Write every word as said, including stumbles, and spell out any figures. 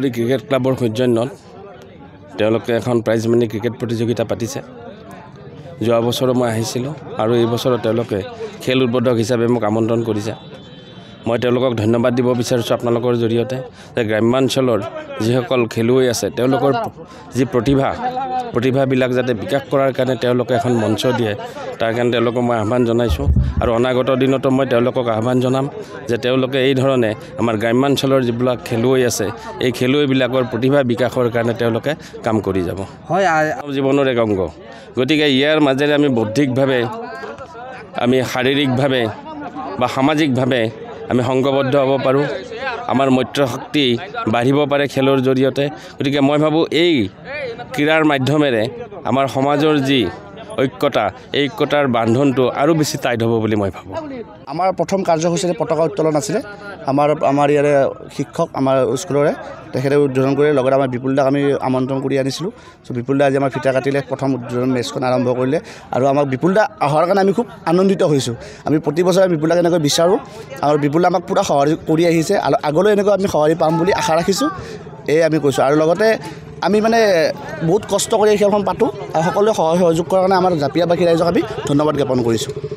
Kamalabari cricket ক্লাবৰ সৌজন্যত তেওঁলোকে এখন প্ৰাইজ মানি ক্ৰিকেট প্ৰতিযোগিতা পাতিছে। যোৱা বছৰো মই আহিছিলোঁ আৰু এই বছৰো তেওঁলোকে খেল উদ্বোধক হিচাপে মোক আমন্ত্ৰণ কৰিছে। মই তেওঁলোকক ধন্যবাদ দিব বিচাৰিছোঁ আপোনালোকৰ জৰিয়তে যে গ্ৰাম্যাঞ্চলৰ যিসকল খেলুৱৈ আছে তেওঁলোকৰ যি প্ৰতিভা প্ৰতিভাবিলাক যাতে বিকাশ কৰাৰ কাৰণে তেওঁলোকে এখন মঞ্চ দিয়ে, তাৰ কাৰণে তেওঁলোকক মই আহ্বান জনাইছোঁ। আৰু অনাগত দিনতো মই তেওঁলোকক আহ্বান জনাম যে তেওঁলোকে এই ধৰণে আমাৰ গ্ৰাম্যাঞ্চলৰ যিবিলাক খেলুৱৈ আছে এই খেলুৱৈবিলাকৰ প্ৰতিভা বিকাশৰ কাৰণে তেওঁলোকে কাম কৰি যাব। হয়, জীৱনৰ এক অংগ, গতিকে ইয়াৰ মাজেৰে আমি বৌদ্ধিকভাৱে আমি শাৰীৰিকভাৱে বা সামাজিকভাৱে আমি সংঘবদ্ধ হ'ব পাৰোঁ। আমাৰ মৈত্ৰ শক্তি বাঢ়িব পাৰে খেলৰ জৰিয়তে। গতিকে মই ভাবোঁ এই ক্ৰীড়াৰ মাধ্যমেৰে আমাৰ সমাজৰ যি ঐক্যতা এই ঐক্যতাৰ বান্ধনটো আৰু বেছি টাইট হ'ব বুলি মই ভাবোঁ। আমাৰ প্ৰথম কাৰ্যসূচীৰে পতাকা উত্তোলন আছিলে। আমাৰ আমাৰ ইয়াৰে শিক্ষক আমাৰ স্কুলৰে তেখেতে উদ্বোধন কৰি লগতে আমাৰ বিপুল দাক আমি আমন্ত্ৰণ কৰি আনিছিলোঁ। চ' বিপুল দা আজি আমাৰ ফিটা কাটিলে, প্ৰথম উদ্বোধন মেচখন আৰম্ভ কৰিলে আৰু আমাক বিপুল দা অহাৰ কাৰণে আমি খুব আনন্দিত হৈছোঁ। আমি প্ৰতি বছৰে বিপুল দাক এনেকৈ বিচাৰোঁ আৰু বিপুল দা আমাক পূৰা সঁহাৰি কৰি আহিছে আৰু আগলৈ এনেকৈ আমি সঁহাৰি পাম বুলি আশা ৰাখিছোঁ। এয়ে আমি কৈছোঁ। আৰু লগতে আমি মানে বহুত কষ্ট কৰি এই খেলখন পাতোঁ আৰু সকলোৱে সহায় সহযোগ কৰাৰ কাৰণে আমাৰ জাপিয়াবাসী ৰাইজক আমি ধন্যবাদ জ্ঞাপন কৰিছোঁ।